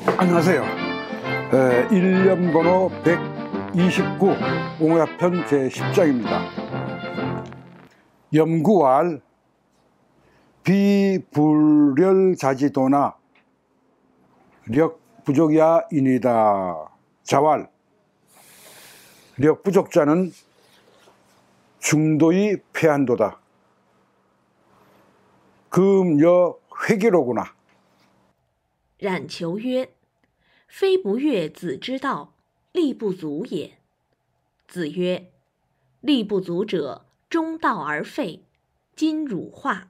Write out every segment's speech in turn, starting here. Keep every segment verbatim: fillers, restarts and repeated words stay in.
안녕하세요. 에, 일련번호 백이십구 옹호야편 제십 장입니다. 염구알 비불렬자지도나 력부족야인이다. 자왈 력부족자는 중도의 패한도다. 금여 회기로구나. 冉求曰：“非不悦子之道，力不足也。”子曰：“力不足者，中道而废，今汝化。”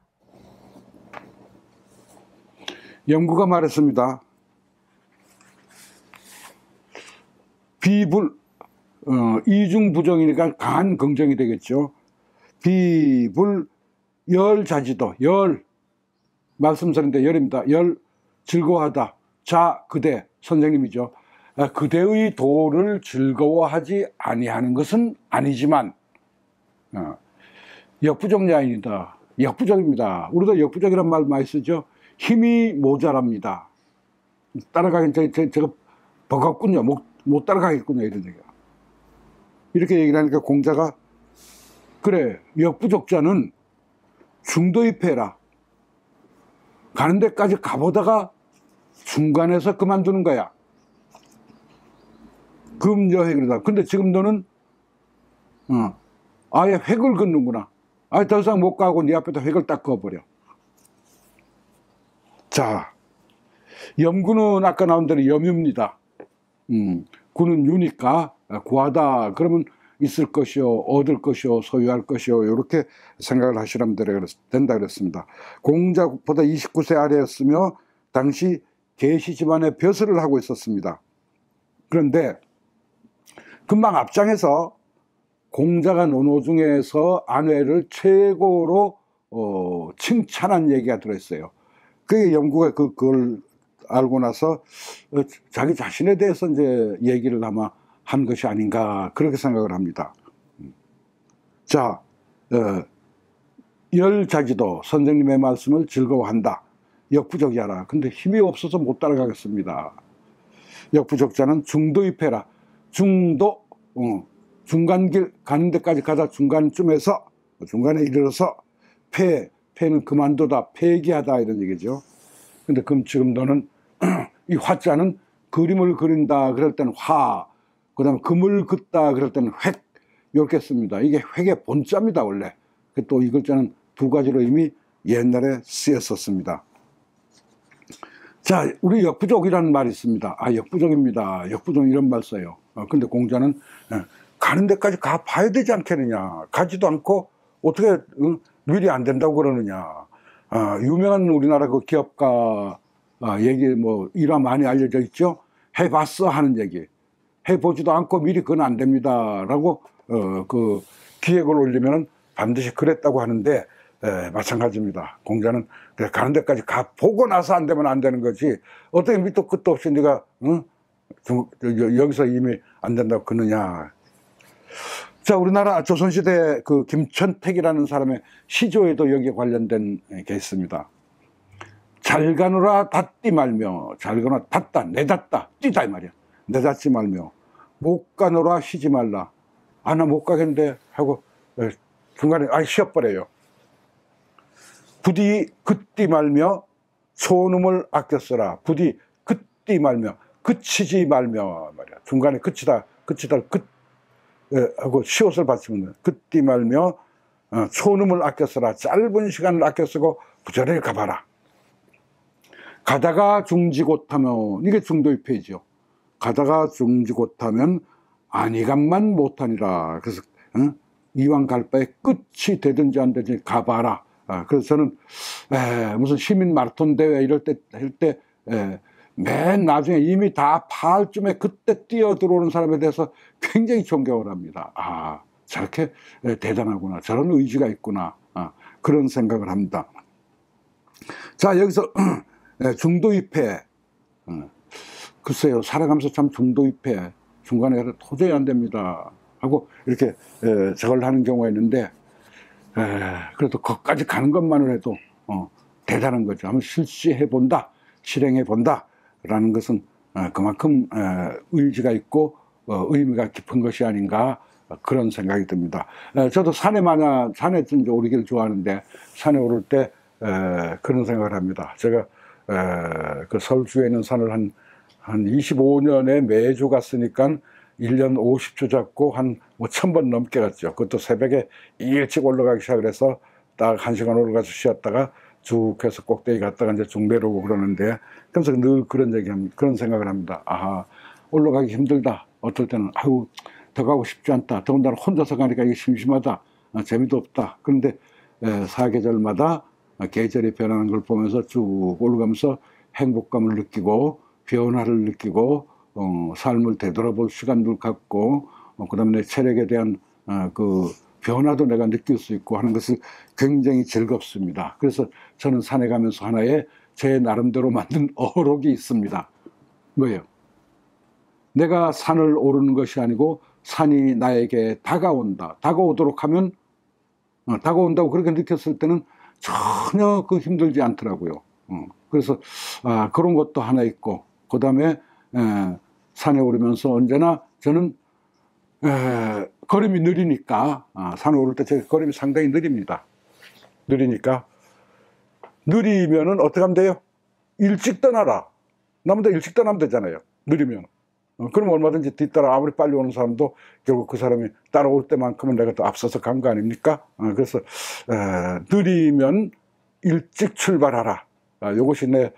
염구가 말했습니다. 비불, 어, 이중부정이니까 강한 긍정이 되겠죠. 비불 열자지도, 열 말씀드렸는데 열입니다. 열 즐거워하다. 자 그대 선생님이죠. 그대의 도를 즐거워하지 아니하는 것은 아니지만 어, 역부족야인이다. 역부족입니다. 우리도 역부족이란 말 많이 쓰죠. 힘이 모자랍니다. 따라가긴 제, 제, 제가 버겁군요. 못, 못 따라가겠군요. 이런 얘기가. 이렇게 얘기를 하니까 공자가 그래 역부족자는 중도의 패라. 가는 데까지 가보다가 중간에서 그만두는 거야. 금여획이다. 근데 지금 너는 어, 아예 획을 긋는구나. 아예 더 이상 못 가고 네 앞에다 획을 딱 그어버려. 자, 염구는 아까 나온 대로 염유입니다. 음, 구는 유니까 구하다 그러면 있을 것이요, 얻을 것이요, 소유할 것이요, 이렇게 생각을 하시라면 된다 그랬습니다. 공자보다 이십구 세 아래였으며 당시 계시 집안의 벼슬을 하고 있었습니다. 그런데 금방 앞장에서 공자가 논어 중에서 아내를 최고로 어, 칭찬한 얘기가 들어있어요. 그게 염구가 그, 그걸 알고 나서 어, 자기 자신에 대해서 이제 얘기를 아마 한 것이 아닌가 그렇게 생각을 합니다. 자, 어, 열자지도 선생님의 말씀을 즐거워한다. 역부족이하라. 근데 힘이 없어서 못 따라가겠습니다. 역부족자는 중도의 패라. 중도, 어, 중간길 가는 데까지 가다 중간쯤에서 중간에 이르러서 패, 패는 그만두다, 폐기하다 이런 얘기죠. 근데 그럼 지금 너는 이 화자는 그림을 그린다 그럴 때는 화, 그 다음에 금을 긋다 그럴 때는 획 이렇게 씁니다. 이게 획의 본자입니다. 원래 또 이 글자는 두 가지로 이미 옛날에 쓰였었습니다. 자, 우리 역부족이라는 말이 있습니다. 아, 역부족입니다. 역부족 이런 말 써요. 어, 근데 공자는 예, 가는 데까지 가 봐야 되지 않겠느냐. 가지도 않고 어떻게 어, 미리 안 된다고 그러느냐. 아, 유명한 우리나라 그 기업가 아, 얘기 뭐 일화 많이 알려져 있죠. 해봤어 하는 얘기. 해보지도 않고 미리 그건 안 됩니다. 라고, 어, 그, 기획을 올리면 반드시 그랬다고 하는데, 에, 마찬가지입니다. 공자는 그래, 가는 데까지 가, 보고 나서 안 되면 안 되는 거지. 어떻게 밑도 끝도 없이 네가, 응? 여기서 이미 안 된다고 그러느냐. 자, 우리나라 조선시대 그 김천택이라는 사람의 시조에도 여기에 관련된 게 있습니다. 잘 가노라 닫디 말며, 잘 가노라 닫다, 내닫다, 뛰다 이 말이야. 내닫지 말며, 못 가노라 쉬지 말라. 아, 나 못 가겠는데 하고 중간에 아예 쉬어버려요. 부디 긋디 말며 소놈을 아껴 써라. 부디 긋디 말며 그치지 말며 말이야. 중간에 그치다, 그치다, 긋 하고 시옷을 받치면 긋디 말며 소놈을 아껴 써라. 짧은 시간을 아껴 쓰고 부지런히 가봐라. 가다가 중지곳하면 이게 중도의 패죠. 가다가 중지곳하면 아니감만 못하니라. 그래서 어? 이왕 갈 바에 끝이 되든지 안 되든지 가봐라. 아, 그래서 저는 에, 무슨 시민 마라톤 대회 이럴 때 할 때 맨 나중에 이미 다 파할쯤에 그때 뛰어 들어오는 사람에 대해서 굉장히 존경을 합니다. 아, 저렇게 에, 대단하구나. 저런 의지가 있구나. 아, 그런 생각을 합니다. 자, 여기서 중도의 패. 어, 글쎄요, 살아가면서 참 중도의 패. 중간에 가서 도저히 안 됩니다. 하고 이렇게 에, 저걸 하는 경우가 있는데, 에, 그래도 거기까지 가는 것만으로 해도 어, 대단한 거죠. 한번 실시해본다, 실행해본다 라는 것은 어, 그만큼 어, 의지가 있고 어, 의미가 깊은 것이 아닌가 그런 생각이 듭니다. 어, 저도 산에 많아 산에 이제 오르기를 좋아하는데 산에 오를 때 에, 그런 생각을 합니다. 제가 에, 그 서울주에 있는 산을 한, 한 이십오 년에 매주 갔으니까 일 년 오십 주 잡고 한 천 번 넘게 갔죠. 그것도 새벽에 일찍 올라가기 시작을 해서 딱 한 시간 올라가서 쉬었다가 쭉 해서 꼭대기 갔다가 이제 쭉 내려오고 그러는데, 그래서 늘 그런 얘기 합니다. 그런 생각을 합니다. 아하, 올라가기 힘들다. 어떨 때는 아유 더 가고 싶지 않다. 더군다나 혼자서 가니까 이게 심심하다. 아, 재미도 없다. 그런데 에, 사계절마다 계절이 변하는 걸 보면서 쭉 올라가면서 행복감을 느끼고 변화를 느끼고 어, 삶을 되돌아볼 시간도 갖고 어, 그다음에 내 체력에 대한 어, 그 변화도 내가 느낄 수 있고 하는 것을 굉장히 즐겁습니다. 그래서 저는 산에 가면서 하나의 제 나름대로 만든 어록이 있습니다. 뭐예요? 내가 산을 오르는 것이 아니고 산이 나에게 다가온다. 다가오도록 하면 어, 다가온다고 그렇게 느꼈을 때는 전혀 그 힘들지 않더라고요. 어, 그래서 아, 그런 것도 하나 있고, 그 다음에 산에 오르면서 언제나 저는 에, 걸음이 느리니까 아, 산에 오를 때 제 걸음이 상당히 느립니다. 느리니까 느리면은 어떻게 하면 돼요? 일찍 떠나라. 나보다 일찍 떠나면 되잖아요. 느리면. 어, 그럼 얼마든지 뒤따라 아무리 빨리 오는 사람도 결국 그 사람이 따라올 때만큼은 내가 또 앞서서 간 거 아닙니까? 어, 그래서 에, 느리면 일찍 출발하라. 아, 이것이 내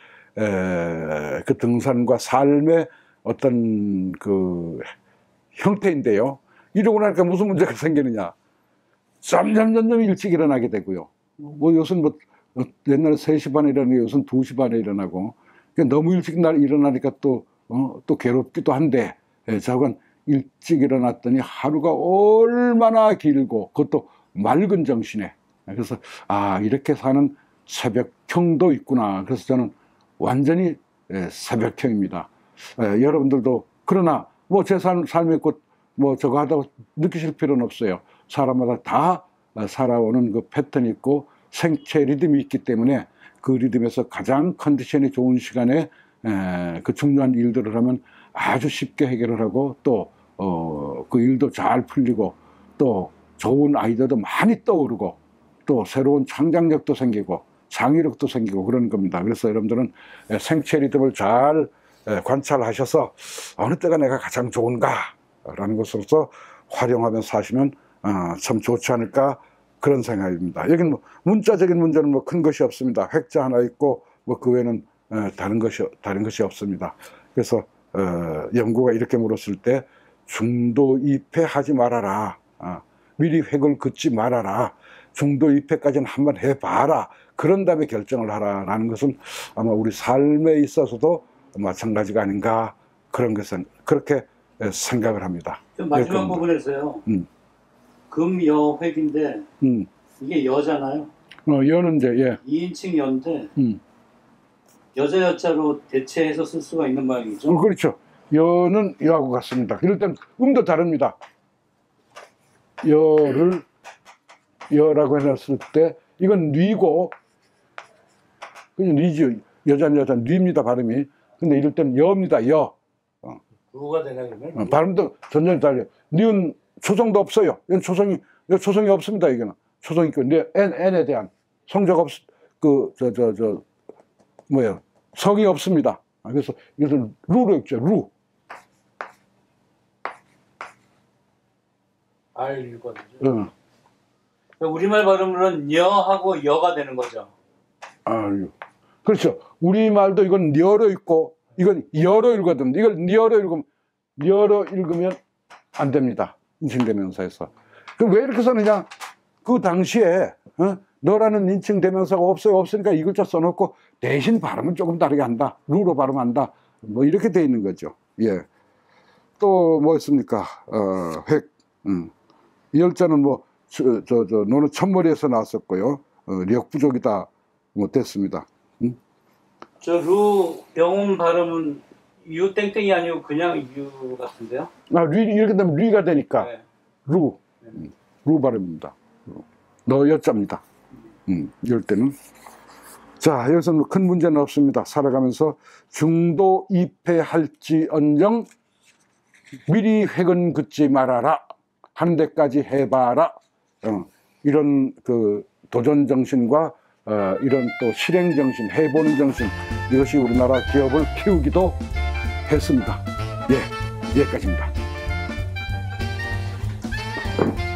그 등산과 삶의 어떤 그 형태인데요. 이러고 나니까 무슨 문제가 생기느냐? 점점 점점 일찍 일어나게 되고요. 뭐 요즘 뭐 옛날에 세 시 반에 일어나고 요즘 두 시 반에 일어나고, 그러니까 너무 일찍 날 일어나니까 또 어, 또 괴롭기도 한데, 예, 저건 일찍 일어났더니 하루가 얼마나 길고 그것도 맑은 정신에. 그래서 아, 이렇게 사는 새벽형도 있구나. 그래서 저는 완전히 예, 새벽형입니다. 예, 여러분들도 그러나 뭐 제 삶의 꽃 뭐 저거 하다고 느끼실 필요는 없어요. 사람마다 다 살아오는 그 패턴이 있고 생체 리듬이 있기 때문에 그 리듬에서 가장 컨디션이 좋은 시간에 에, 그 중요한 일들을 하면 아주 쉽게 해결을 하고 또 어, 그 일도 잘 풀리고 또 좋은 아이디어도 많이 떠오르고 또 새로운 창작력도 생기고 창의력도 생기고 그런 겁니다. 그래서 여러분들은 생체 리듬을 잘 관찰하셔서 어느 때가 내가 가장 좋은가 라는 것으로서 활용하면서 사시면 어, 참 좋지 않을까 그런 생각입니다. 여기는 뭐 문자적인 문제는 뭐 큰 것이 없습니다. 획자 하나 있고 뭐 그 외에는 어, 다른 것이 다른 것이 없습니다. 그래서 어, 연구가 이렇게 물었을 때 중도 이 패 하지 말아라. 어, 미리 획을 긋지 말아라. 중도 이 패까지는 한번 해봐라. 그런 다음에 결정을 하라라는 것은 아마 우리 삶에 있어서도 마찬가지가 아닌가 그런 것은 그렇게 생각을 합니다. 마지막 부분에서요. 음. 금여획인데 음. 이게 여잖아요. 어, 여는 이제 예. 이인칭 여인데 음. 여자 여자로 대체해서 쓸 수가 있는 모양이죠. 어, 그렇죠. 여는 여하고 같습니다. 이럴 땐 음도 다릅니다. 여를 여라고 해놨을 때 이건 뉘고 그냥 뉘죠. 여자는 여자 뉘입니다 발음이. 근데 이럴 땐 여입니다. 여. 어. 누가 되나 그러면? 어, 발음도 전혀 달라요. 니은 초성도 없어요. 이건 초성이 초성이 없습니다. 이거는 초성이 있고 n n에 대한 성적 없 그 저 저 저 뭐예요? 성이 없습니다. 그래서 이것은 루로 읽죠. 루. 알 읽거든요. 어. 우리말 발음으로는 여하고 여가 되는 거죠. 아, 그렇죠. 우리말도 이건 여로 읽고 이건 여로 읽거든. 이걸 여로 읽으면 여로 읽으면 안 됩니다. 인칭대명사에서. 그럼 왜 이렇게 써느냐? 그 당시에 어? 너라는 인칭대명사가 없어요. 없으니까 이 글자 써놓고 대신 발음은 조금 다르게 한다. 루로 발음한다. 뭐 이렇게 돼 있는 거죠. 예. 또 뭐 있습니까? 어, 획. 음. 이 열자는 뭐 저 저 저 너는 첫머리에서 나왔었고요. 어, 력부족이다. 뭐 됐습니다. 음? 저 루 영음 발음은 유 땡땡이 아니고 그냥 유 같은데요? 아, 리, 이렇게 되면 리가 되니까 네. 루, 네. 루 발음입니다. 너 여자입니다. 음, 이럴 때는 자, 여기서는 큰 문제는 없습니다. 살아가면서 중도 이패할지언정 미리 획은 긋지 말아라 하는 데까지 해봐라. 어, 이런 그 도전 정신과 어, 이런 또 실행 정신, 해보는 정신, 이것이 우리나라 기업을 키우기도 했습니다. 예, 여기까지입니다.